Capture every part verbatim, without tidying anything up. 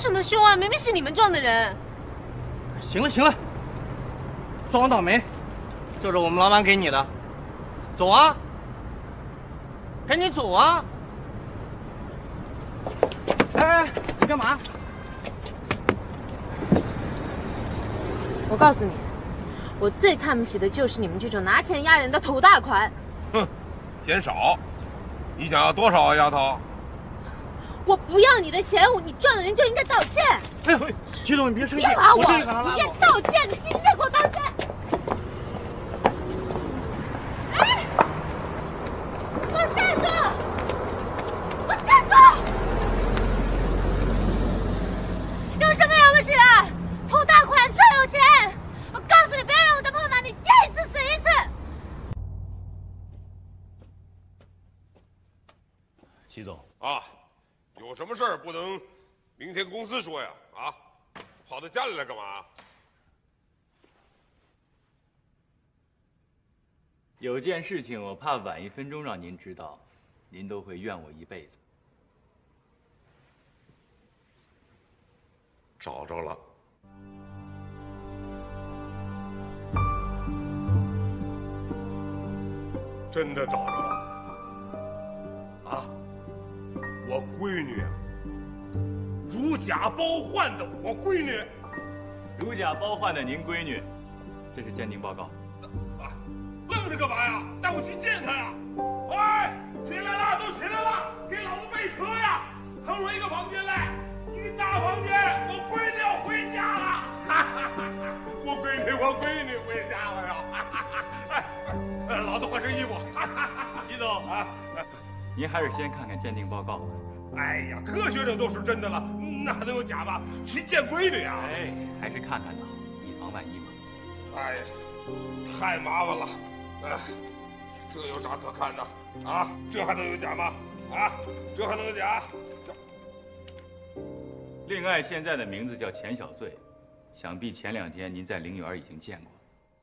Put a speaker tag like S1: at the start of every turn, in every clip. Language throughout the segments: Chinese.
S1: 什么凶啊？明明是你们撞的人。
S2: 行了行了，装倒霉，这是我们老板给你的，走啊，赶紧走啊！哎哎，你干嘛？
S1: 我告诉你，我最看不起的就是你们这种拿钱压人的土大款。
S3: 哼，嫌少？你想要多少啊，丫头？
S1: 我不要你的钱，你撞了人就应该道歉。
S2: 哎呦，徐总，你别生气，
S1: 别拉我，
S2: 我
S1: 你要道歉，你必须得给我道歉。哎，我站住！我站住！有什么了不起的？土大款臭有钱！我告诉你，别让我再碰到你，见一次死一次。
S4: 齐总
S3: 啊，有什么事儿不能明天公司说呀？啊，跑到家里来干嘛？
S4: 有件事情，我怕晚一分钟让您知道，您都会怨我一辈子。
S3: 找着了。真的找着了。啊，我闺女，如假包换的我闺女，
S4: 如假包换的您闺女，这是鉴定报告。
S3: 啊，愣着干嘛呀？带我去见她呀！哎，起来了，都起来了，给老子备车呀！腾出一个房间来，一个大房间，我闺女要回家了！哈哈哈哈我闺女，我闺女回家了呀！哈哈哈哎，老子换身衣服。哈哈哈
S4: 齐总啊，您还是先看看鉴定报告吧。
S3: 哎呀，科学上都是真的了，哪能有假的？去见闺女呀！
S4: 哎，还是看看的好，以防万一嘛。
S3: 哎呀，太麻烦了，哎，这有啥可看的啊？这还能有假吗？啊，这还能有假？
S4: 令爱现在的名字叫钱小穗，想必前两天您在陵园已经见过。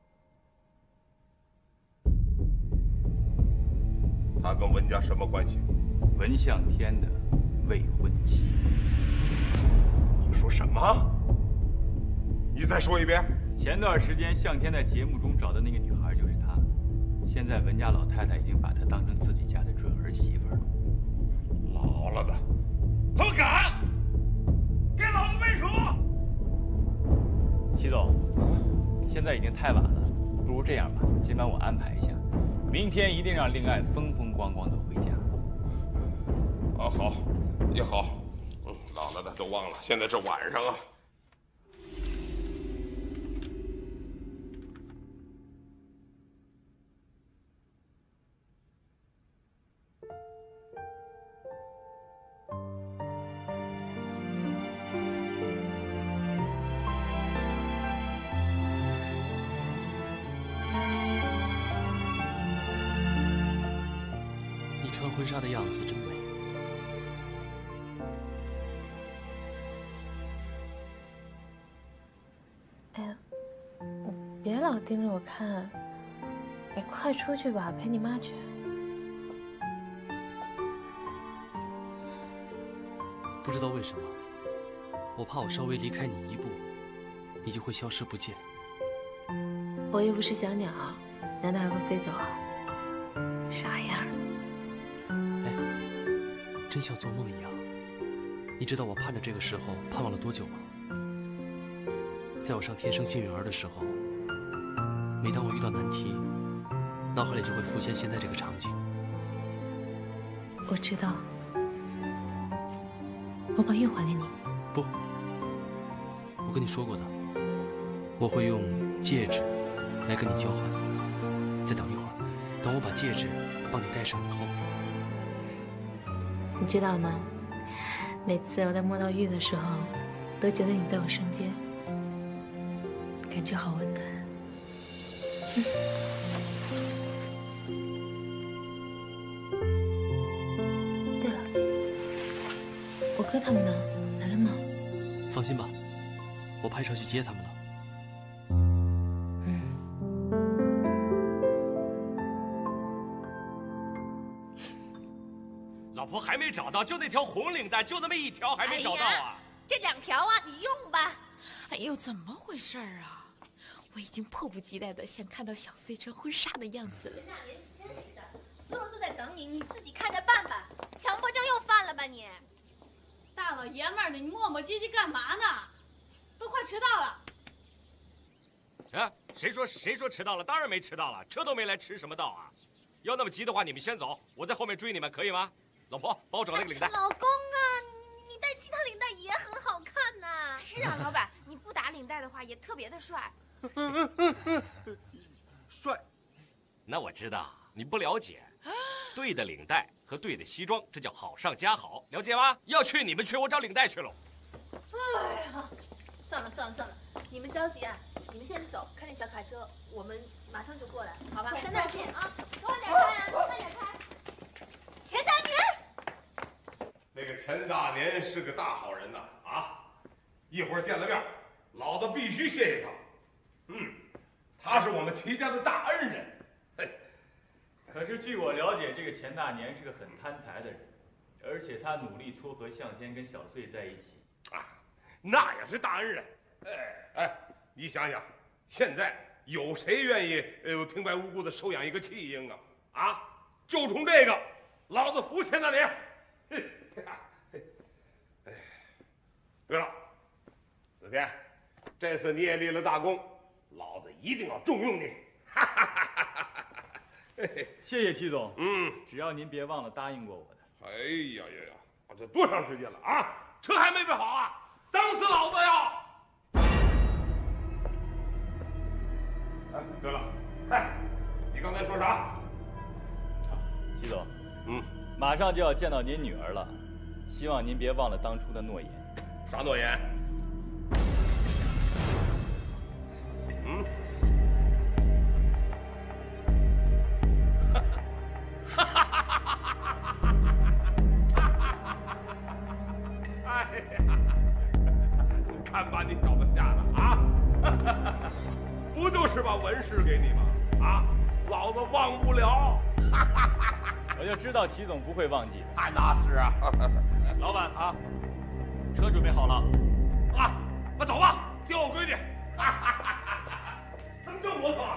S3: 他跟文家什么关系？
S4: 文向天的未婚妻。
S3: 你说什么？你再说一遍。
S4: 前段时间向天在节目中找的那个女孩就是她，现在文家老太太已经把她当成自己家的准儿媳妇了。
S3: 老了的，他们敢给老子背车！
S4: 齐总，现在已经太晚了，不如这样吧，今晚我安排一下，明天一定让令爱风风光光的回家。
S3: 啊，好，也好，嗯，老了的都忘了，现在是晚上啊。
S5: 穿婚纱的样子真美。
S1: 哎呀，你别老盯着我看，你快出去吧，陪你妈去。
S5: 不知道为什么，我怕我稍微离开你一步，你就会消失不见。
S1: 我又不是小鸟，难道还会飞走啊？傻样。
S5: 真像做梦一样。你知道我盼着这个时候盼望了多久吗？在我上天生幸运儿的时候，每当我遇到难题，脑海里就会浮现现在这个场景。
S1: 我知道，我把玉还给你。
S5: 不，我跟你说过的，我会用戒指来跟你交换。再等一会儿，等我把戒指帮你戴上以后。
S1: 你知道吗？每次我在摸到玉的时候，都觉得你在我身边，感觉好温暖。嗯、对了，我哥他们呢？来了吗？
S5: 放心吧，我派车去接他们了。
S6: 老婆还没找到，就那条红领带，就那么一条，还没找到啊！ 这两条啊，你用吧。
S1: 哎呦，怎么回事啊？我已经迫不及待的想看到小穗穿婚纱的样子了。
S6: 陈大年，真是的，所有人都在等你，你自己看着办吧。强迫症又犯了吧你？
S7: 大老爷们儿的，你磨磨唧唧干嘛呢？都快迟到了。
S3: 啊，谁说谁说迟到了？当然没迟到了，车都没来，迟什么到啊？要那么急的话，你们先走，我在后面追你们，可以吗？老婆，帮我找那个领带。
S6: 老公啊，你戴其他领带也很好看呐。
S8: 是啊，老板，你不打领带的话也特别的帅。
S3: 帅？那我知道你不了解，对的领带和对的西装，这叫好上加好，了解吗？要去你们去，我找领带去喽。
S6: 哎呀，算了算了算了，你们着急啊，你们先走，开那小卡车，我们马上就过来，好吧？在那儿见啊，快点开啊，快点开。钱大年，
S3: 那个陈大年是个大好人呐，啊，一会儿见了面，老子必须谢谢他。嗯，他是我们齐家的大恩人。嘿，
S4: 可是据我了解，这个钱大年是个很贪财的人，而且他努力撮合向天跟小穗在一起。
S3: 啊，那也是大恩人。哎哎，你想想，现在有谁愿意呃平白无故的收养一个弃婴啊？啊，就冲这个，老子服钱大年。嘿，哎，对了，子天，这次你也立了大功，老子一定要重用你。哈哈哈哈哈哈！
S4: 谢谢齐总。
S3: 嗯，
S4: 只要您别忘了答应过我的。
S3: 哎呀呀呀！啊，这多长时间了啊？车还没备好啊！等死老子呀！哎，对了，哎，你刚才说啥？
S4: 齐总，
S3: 嗯，
S4: 马上就要见到您女儿了，希望您别忘了当初的诺言。
S3: 啥诺言？嗯。哈哈哈哈！哎呀，看把你小子吓的啊！不就是把文饰给你吗？啊，老子忘不了。
S4: 我就知道齐总不会忘记的。
S3: 啊，那是啊。
S5: 老板啊，车准备好了。
S3: 啊，那走吧，听我规矩。他们正磨蹭。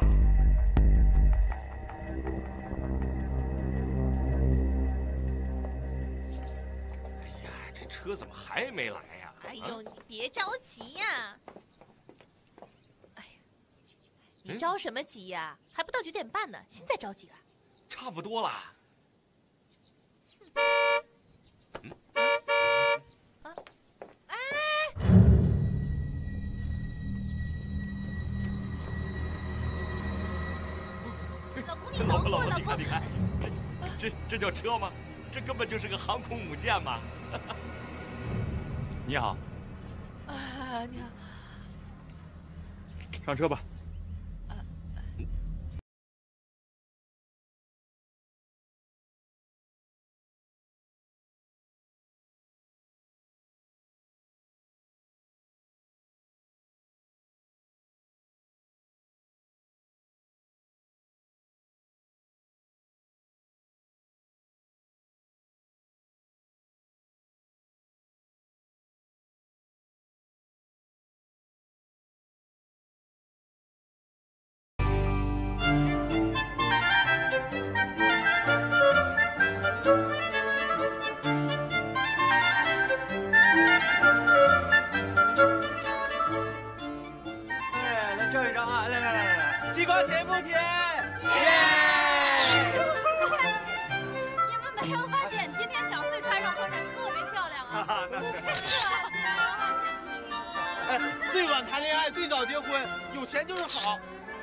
S3: 哎呀，这车怎么还没来呀？
S6: 哎呦，你别着急呀。哎呀，你着什么急呀？还不到九点半呢，现在着急了？
S3: 差不多了。
S6: 嗯。啊？哎！老公，你等会儿，老公。
S3: 你看，这这叫车吗？这根本就是个航空母舰嘛！
S4: 你好。
S1: 啊，你好。
S4: 上车吧。
S2: 西瓜甜不甜？
S7: 耶！你们没有发现今天小穗穿上婚纱特别漂亮啊？
S2: 那是。
S7: 是啊，好羡慕你啊！
S2: 哎，最晚谈恋爱，最早结婚，有钱就是好。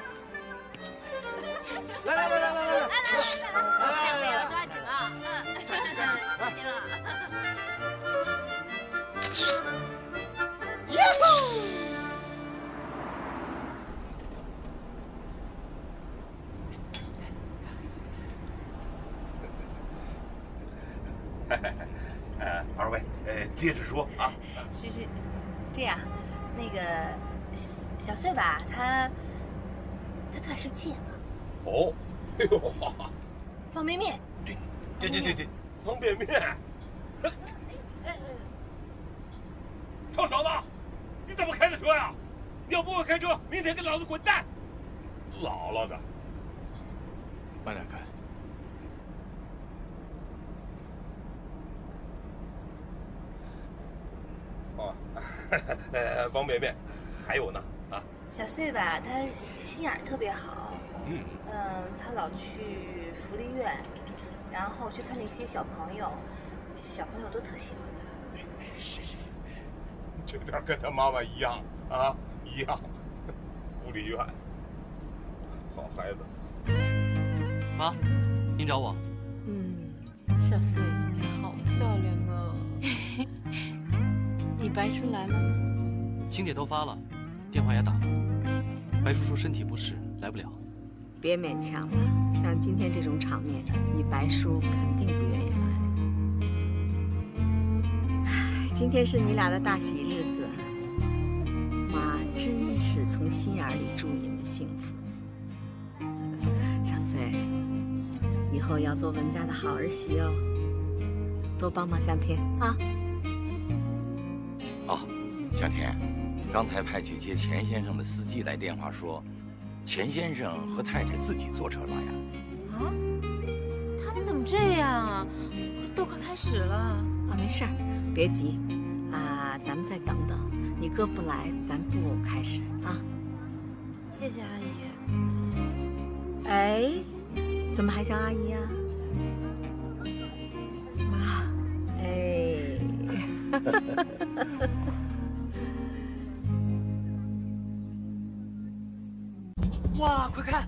S2: 来来来来来来来来
S7: 来来来，抓紧啊！嗯，抓紧了。
S2: 耶呼！
S3: 呃，二位，呃，接着说啊。
S6: 是是，这样，那个小穗吧，她她特爱吃芥末。
S3: 哦，哎呦，
S6: 方便面。
S3: 对，对对对对，方便面。 臭小子，你怎么开的车呀？你要不会开车，明天跟老子滚蛋！姥姥的，
S4: 慢点开。
S3: 哦，呃，王绵绵，还有呢啊。
S8: 小穗吧，他心眼儿特别好。
S3: 嗯。
S8: 嗯，他老去福利院，然后去看那些小朋友，小朋友都特喜欢他。
S3: 是是，这点跟他妈妈一样啊，一样。福利院，好孩子。
S5: 妈，您找我？
S1: 嗯，小穗今天好漂亮哦。你白叔来了吗？
S5: 请帖都发了，电话也打了。白叔说身体不适，来不了。
S9: 别勉强了，像今天这种场面，你白叔肯定不愿意来。唉，今天是你俩的大喜日子，妈真是从心眼里祝你们幸福。小穗，以后要做文家的好儿媳哦，多帮忙向天啊。
S10: 哦，向天，刚才派去接钱先生的司机来电话说，钱先生和太太自己坐车来呀。
S1: 啊？他们怎么这样啊？都快开始了。
S9: 啊，没事儿，别急，啊，咱们再等等。你哥不来，咱不开始啊。
S1: 谢谢阿姨。
S9: 哎，怎么还叫阿姨啊？妈，哎。
S5: 哇，快看！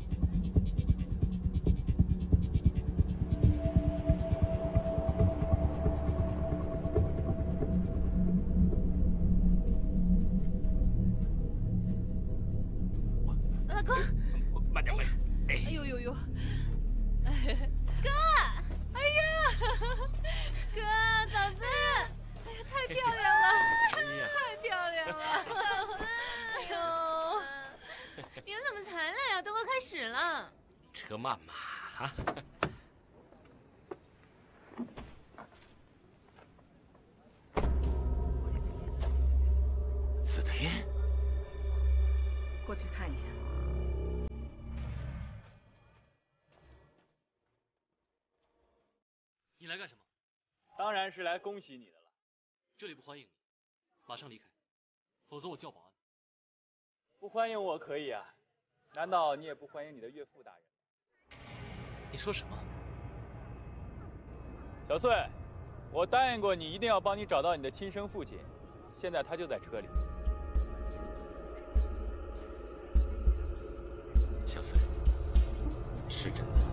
S6: 大哥，
S3: 慢点，慢点。
S6: 哎呦呦呦！哥，哎呀，哥，嫂子，哎呀，太漂亮了，太漂亮了，嫂子，哎呦，你们怎么才来呀？都快开始了。
S10: 车慢嘛。子天，
S9: 过去看一下。
S5: 你来干什么？
S4: 当然是来恭喜你的了。
S5: 这里不欢迎你，马上离开，否则我叫保安。
S4: 不欢迎我可以啊，难道你也不欢迎你的岳父大人？
S5: 你说什么？
S4: 小穗，我答应过你一定要帮你找到你的亲生父亲，现在他就在车里。
S10: 小穗，是真的。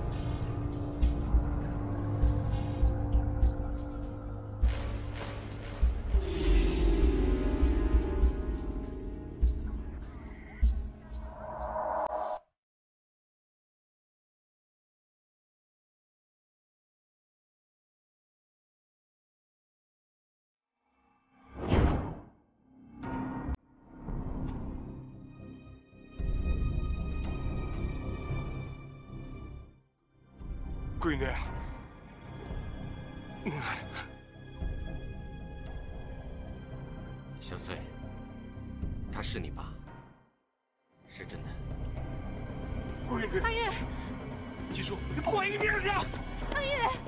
S3: 闺女，
S10: 小穗，他是你爸，是真的。
S3: 闺女，
S6: 阿姨，
S5: 七叔，
S3: 你滚一边去！
S6: 阿姨，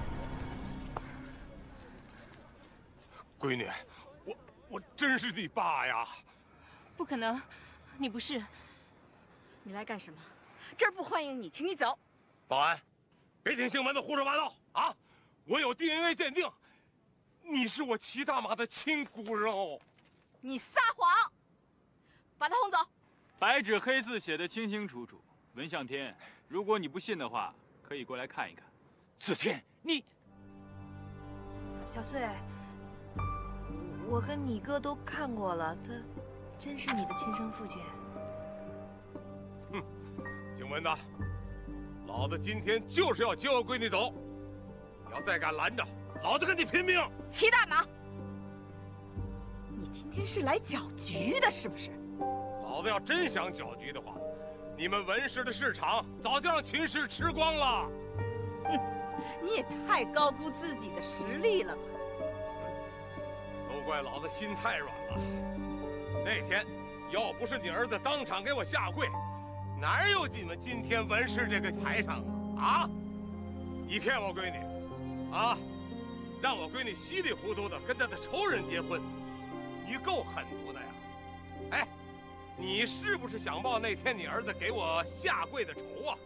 S3: 闺女，我我真是你爸呀！
S6: 不可能，你不是。
S9: 你来干什么？这儿不欢迎你，请你走。
S3: 保安，别听姓文的胡说八道啊！我有 D N A 鉴定，你是我齐大妈的亲骨肉。
S9: 你撒谎！把他轰走。
S4: 白纸黑字写的清清楚楚。文向天，如果你不信的话，可以过来看一看。
S10: 子天，你
S8: 小穗，我跟你哥都看过了，他真是你的亲生父亲。
S3: 哼，姓文的，老子今天就是要接我闺女走，你要再敢拦着，老子跟你拼命！
S9: 齐大妈，你今天是来搅局的，是不是？
S3: 老子要真想搅局的话，你们文氏的市场早就让秦氏吃光了。
S9: 哼，你也太高估自己的实力了吧？
S3: 都怪老子心太软了。那天要不是你儿子当场给我下跪，哪有你们今天文氏这个排场啊？啊！你骗我闺女，啊，让我闺女稀里糊涂的跟她的仇人结婚，你够狠毒的呀！哎，你是不是想报那天你儿子给我下跪的仇啊？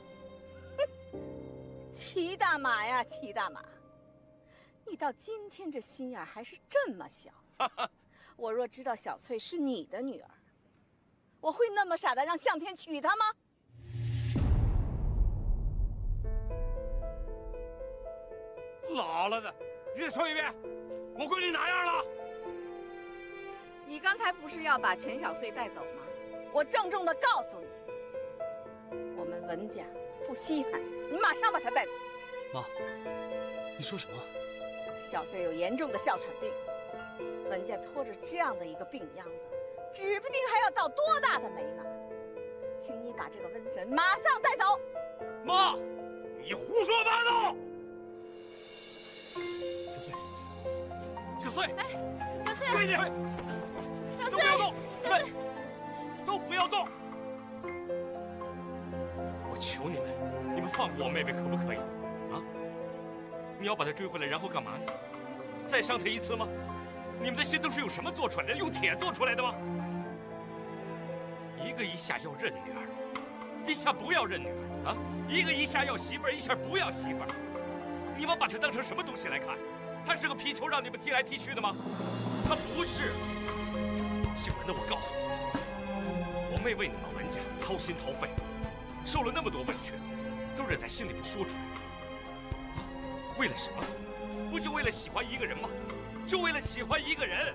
S9: 齐大马呀，齐大马，你到今天这心眼还是这么小。我若知道小翠是你的女儿，我会那么傻的让向天娶她吗？
S3: 老了的，你再说一遍，我闺女哪样了？
S9: 你刚才不是要把钱小穗带走吗？我郑重的告诉你，我们文家不稀罕，你马上把她带走。
S5: 妈，你说什么？
S9: 小穗有严重的哮喘病，文家拖着这样的一个病秧子，指不定还要倒多大的霉呢。请你把这个瘟神马上带走。
S3: 妈，你胡说八道！
S5: 小穗，小穗，
S6: 哎，小穗，
S3: 闺女，
S6: 小
S3: 都不要动，
S6: 小穗，
S3: 都不要动！我求你们，你们放过我妹妹可不可以？啊？你要把她追回来，然后干嘛呢？再伤她一次吗？你们的心都是用什么做出来的？用铁做出来的吗？一个一下要认女儿，一下不要认女儿啊！一个一下要媳妇儿，一下不要媳妇儿。你们把她当成什么东西来看？她是个皮球，让你们踢来踢去的吗？她不是。姓文的，我告诉你，我妹为你们文家掏心掏肺，受了那么多委屈，都忍在心里不说出来。为了什么？不就为了喜欢一个人吗？就为了喜欢一个人。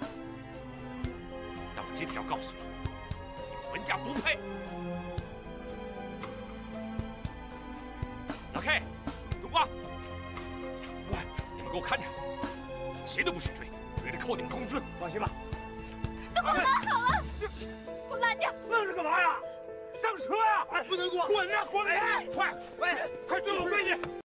S3: 但我今天要告诉你，你们文家不配。老 K， 冬瓜，喂，你们给我看着，谁都不许追，追着扣你们工资。放心吧。
S6: 都给我拿好了，给我拉掉！
S3: 愣着干嘛呀？上车呀！哎，不能过！滚呀！滚开！快，喂，快追我闺女！